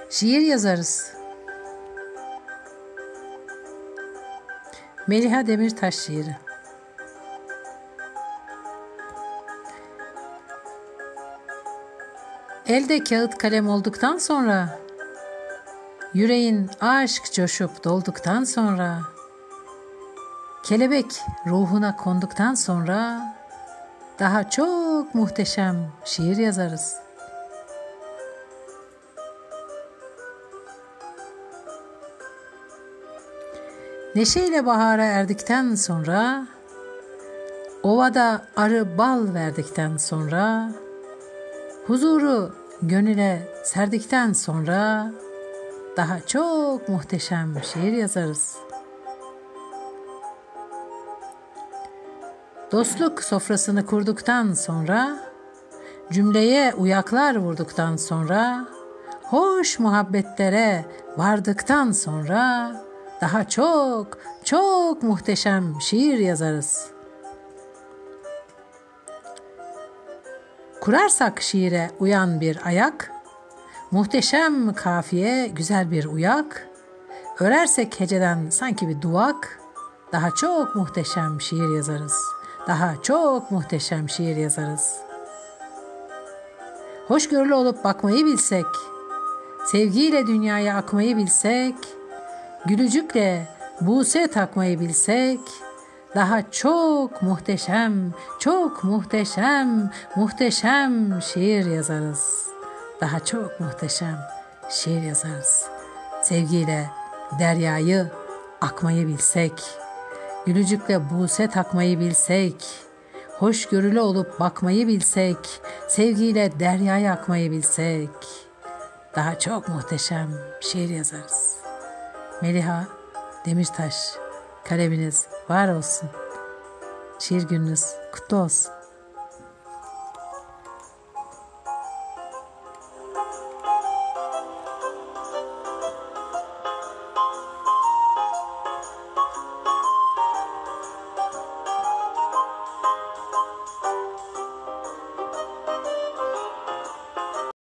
Şiir yazarız. Meliha Demirtaş şiiri. Elde kağıt kalem olduktan sonra, yüreğin aşk coşup dolduktan sonra, kelebek ruhuna konduktan sonra daha çok muhteşem şiir yazarız. Neşeyle bahara erdikten sonra, ovada arı bal verdikten sonra, huzuru gönüle serdikten sonra daha çok muhteşem şiir yazarız. Dostluk sofrasını kurduktan sonra, cümleye uyaklar vurduktan sonra, hoş muhabbetlere vardıktan sonra daha çok çok muhteşem şiir yazarız. Kurarsak şiire uyan bir ayak, muhteşem kafiye güzel bir uyak, örersek heceden sanki bir duvak, daha çok muhteşem şiir yazarız. Daha çok muhteşem şiir yazarız. Hoşgörülü olup bakmayı bilsek, sevgiyle dünyaya akmayı bilsek, gülücükle buse takmayı bilsek, daha çok muhteşem, çok muhteşem, muhteşem şiir yazarız. Daha çok muhteşem şiir yazarız. Sevgiyle deryayı akmayı bilsek, gülücükle buse takmayı bilsek, hoşgörülü olup bakmayı bilsek, sevgiyle deryayı akmayı bilsek, daha çok muhteşem şiir yazarız. Meliha Demirtaş, kaleminiz var olsun. Şiir gününüz kutlu olsun.